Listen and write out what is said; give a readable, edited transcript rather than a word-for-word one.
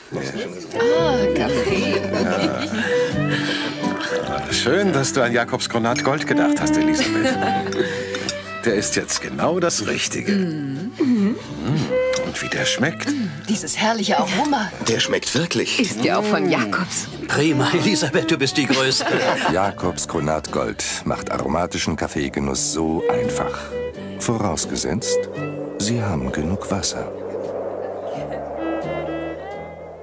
Kaffee. Schön, dass du an Jakobs Granat Gold gedacht hast, Elisabeth. Der ist jetzt genau das Richtige. Und wie der schmeckt. Dieses herrliche Aroma. Der schmeckt wirklich. Ist ja auch von Jakobs. Prima, Elisabeth, du bist die Größte. Jakobs Granat Gold macht aromatischen Kaffeegenuss so einfach. Vorausgesetzt, Sie haben genug Wasser.